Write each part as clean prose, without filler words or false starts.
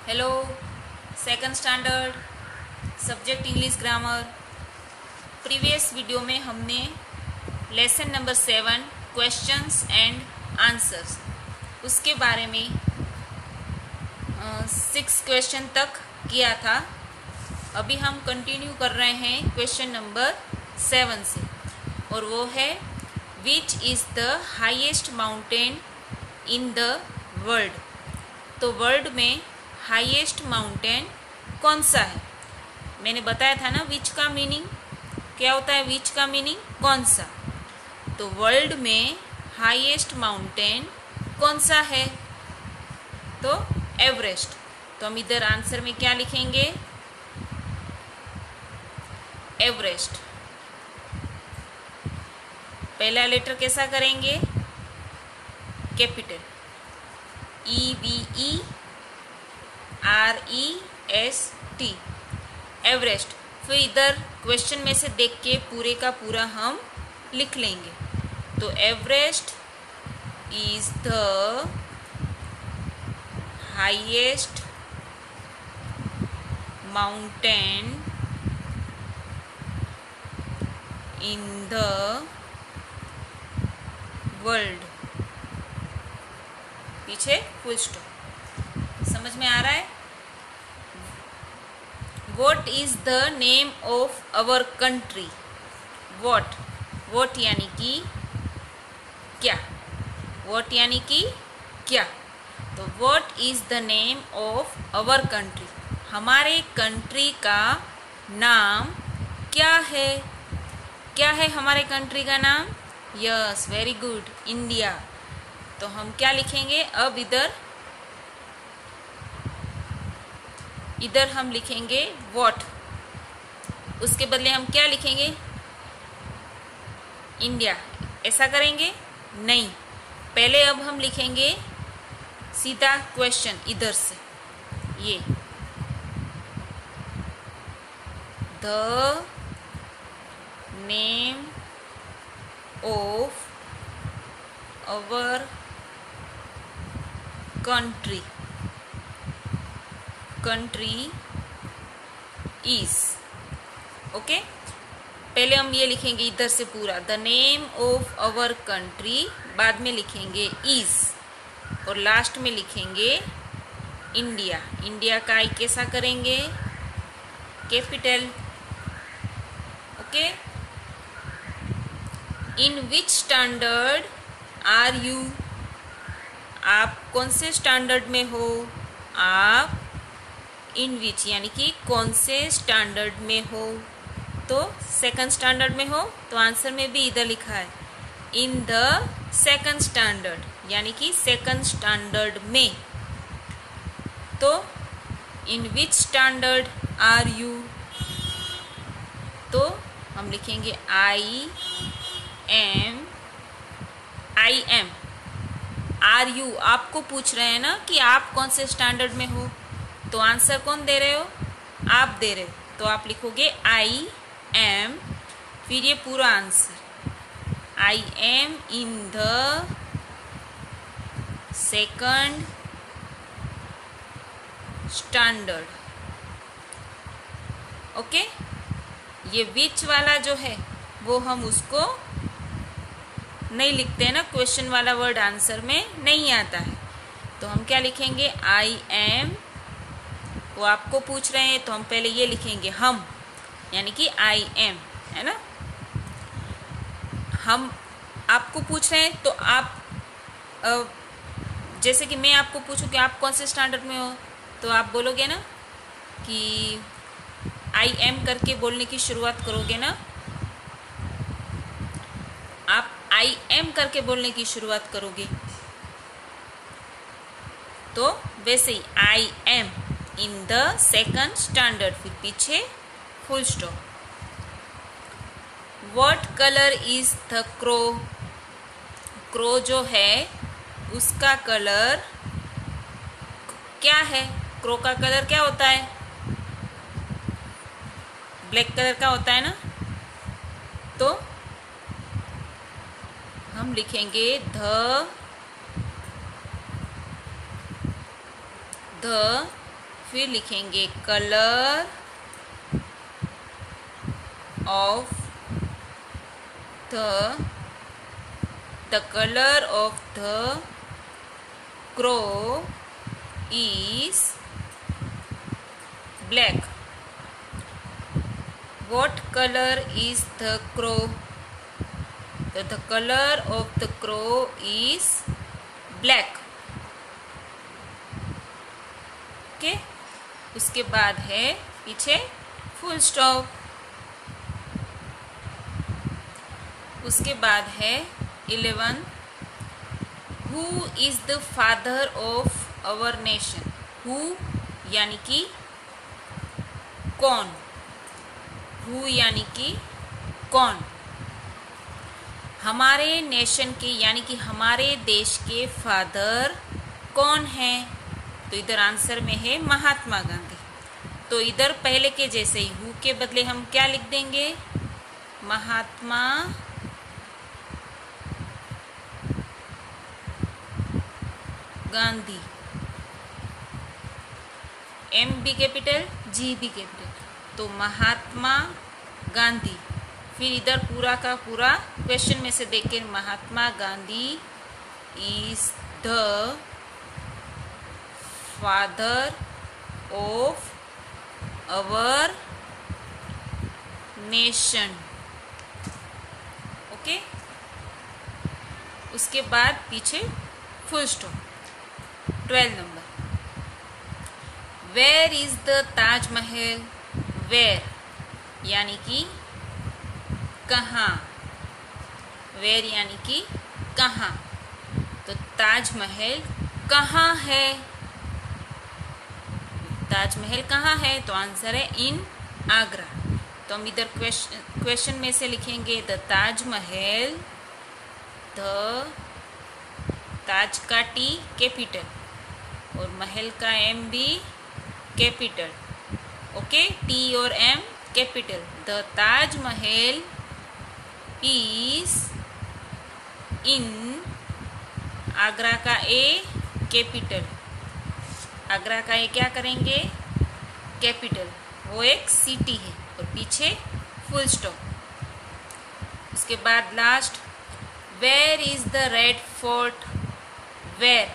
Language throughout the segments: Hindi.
Hello, second standard subject English grammar. Previous video में हमने lesson number 7 questions and answers उसके बारे में 6 क्वेश्चन तक किया था। अभी हम कंटिन्यू कर रहे हैं क्वेश्चन नंबर 7 से, और वो है which is the highest mountain in the world. तो वर्ल्ड में हाईएस्ट माउंटेन कौन सा है? मैंने बताया था ना विच का मीनिंग क्या होता है। विच का मीनिंग कौन सा। तो वर्ल्ड में हाईएस्ट माउंटेन कौन सा है? तो एवरेस्ट। तो हम इधर आंसर में क्या लिखेंगे? एवरेस्ट। पहला लेटर कैसा करेंगे? Capital EVEREST, Everest. फिर इधर क्वेश्चन में से देख के पूरे का पूरा हम लिख लेंगे। तो Everest is the highest mountain in the world. पीछे फुल स्टॉप। समझ में आ रहा है? What is the name of our country? What, what यानी कि क्या। वॉट यानी कि क्या। तो what is the name of our country, हमारे कंट्री का नाम क्या है? क्या है हमारे कंट्री का नाम? Yes, very good, India. तो हम क्या लिखेंगे अब? इधर हम लिखेंगे वॉट, उसके बदले हम क्या लिखेंगे? इंडिया। ऐसा करेंगे? नहीं, पहले अब हम लिखेंगे सीधा क्वेश्चन इधर से। ये the name of our country, country is. Okay, पहले हम ये लिखेंगे इधर से पूरा the name of our country, बाद में लिखेंगे इज, और लास्ट में लिखेंगे इंडिया। इंडिया का आई कैसा करेंगे? Capital. Okay, in which standard are you? आप कौन से स्टैंडर्ड में हो? आप इन विच यानी कि कौन से स्टैंडर्ड में हो? तो सेकंड स्टैंडर्ड में हो, तो आंसर में भी इधर लिखा है इन द सेकंड स्टैंडर्ड, यानी कि सेकंड स्टैंडर्ड में। तो in which standard are you? तो हम लिखेंगे आई एम। आर यू आपको पूछ रहे हैं ना कि आप कौन से स्टैंडर्ड में हो, तो आंसर कौन दे रहे हो? आप दे रहे हो, तो आप लिखोगे आई एम, फिर ये पूरा answer I am in the second standard. Okay, ये विच वाला जो है वो हम उसको नहीं लिखते हैं ना, क्वेश्चन वाला वर्ड आंसर में नहीं आता है। तो हम क्या लिखेंगे? I am. वो आपको पूछ रहे हैं तो हम पहले ये लिखेंगे हम, यानी कि आई एम, है ना। हम आपको पूछ रहे हैं तो आप जैसे कि मैं आपको पूछूं कि आप कौन से स्टैंडर्ड में हो, तो आप बोलोगे ना कि आई एम करके बोलने की शुरुआत करोगे ना। आप आई एम करके बोलने की शुरुआत करोगे। तो वैसे ही I am in the second standard, फिर पीछे full stop. What colour is the crow? Crow जो है उसका कलर क्या है? क्रो का कलर क्या होता है? ब्लैक कलर का होता है ना। तो हम लिखेंगे द फिर लिखेंगे colour of the colour of the crow is black. What color is the crow? The color of the crow is black. Okay? उसके बाद है पीछे फुल स्टॉप. उसके बाद है 11. Who is the father of our nation? Who यानी कि कौन. हु यानी कि कौन. हमारे नेशन के यानी कि हमारे देश के फादर कौन हैं? तो इधर आंसर में है महात्मा गांधी. तो इधर पहले के जैसे ही हु के बदले हम क्या लिख देंगे? महात्मा गांधी. एम भी कैपिटल, जी भी कैपिटल. तो महात्मा गांधी. फिर इधर पूरा का पूरा क्वेश्चन में से देख के Mahatma Gandhi is the father of our nation. Okay. उसके बाद पीछे full stop. 12 number. Where is the Taj Mahal? Where यानी कि कहाँ. वेयर यानी कि कहाँ. तो ताजमहल कहाँ है? ताजमहल कहाँ है? तो आंसर है इन आगरा. तो हम इधर क्वेश्चन में से लिखेंगे द ताजमहल. द ताज का टी कैपिटल और महल का एम भी कैपिटल. ओके. टी और M capital. The Taj Mahal is in Agra का ए कैपिटल. आगरा का ए क्या करेंगे? कैपिटल. वो एक सिटी है. और पीछे फुल स्टॉप. उसके बाद last. Where is the red fort? Where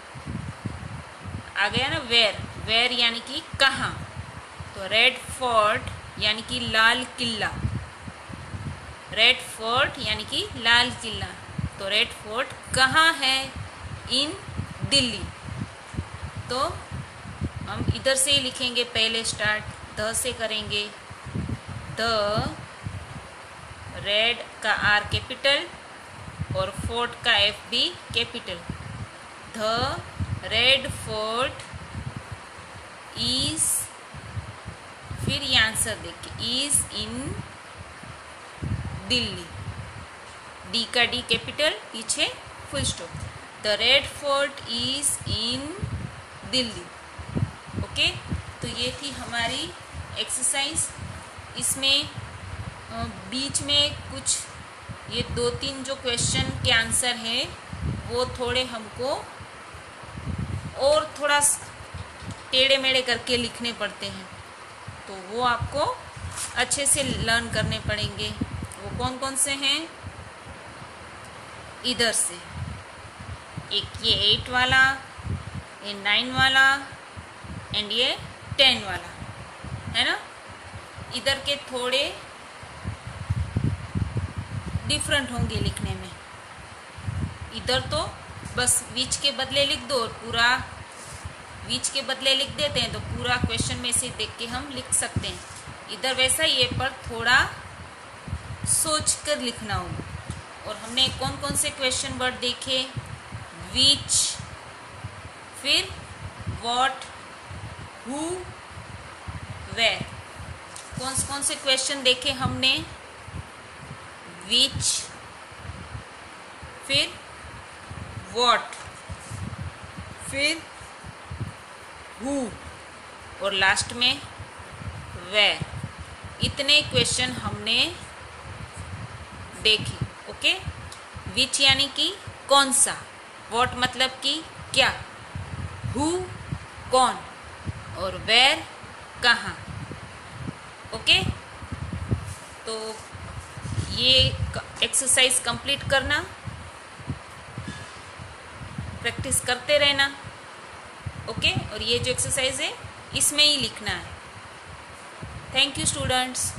आ गया ना. वेयर. वेयर यानी कि कहाँ. तो रेड फोर्ट यानी कि लाल किला. रेड फोर्ट यानी कि लाल किला. तो रेड फोर्ट कहाँ है? इन दिल्ली. तो हम इधर से ही लिखेंगे. पहले स्टार्ट द से करेंगे. द रेड का आर कैपिटल और फोर्ट का एफ भी capital. The red fort is, फिर ये आंसर देखिए, इज इन दिल्ली. डी का डी कैपिटल, पीछे full stop. The red fort is in Delhi. Okay. तो ये थी हमारी एक्सरसाइज. इसमें बीच में कुछ ये 2-3 जो क्वेश्चन के आंसर हैं वो थोड़े हमको और थोड़ा टेढ़े मेढ़े करके लिखने पड़ते हैं. तो वो आपको अच्छे से लर्न करने पड़ेंगे. वो कौन कौन से हैं? इधर से एक ये 8 वाला, ये 9 वाला एंड ये 10 वाला है ना. इधर के थोड़े डिफरेंट होंगे लिखने में. इधर तो बस विच के बदले लिख दो और पूरा विच के बदले लिख देते हैं तो पूरा क्वेश्चन में से देख के हम लिख सकते हैं. इधर वैसा ही है पर थोड़ा सोच कर लिखना होगा. और हमने कौन कौन से क्वेश्चन वर्ड देखे? विच, फिर व्हाट, हु, वेयर. कौन से क्वेश्चन देखे हमने? विच, फिर व्हाट, फिर हु और लास्ट में वेयर. इतने क्वेश्चन हमने देखे. ओके. विच यानी कि कौन सा, व्हाट मतलब कि क्या, हु कौन और वेयर कहाँ। ओके, तो ये एक्सरसाइज कंप्लीट करना, प्रैक्टिस करते रहना। ओके, और ये जो एक्सरसाइज है इसमें ही लिखना है। Thank you students.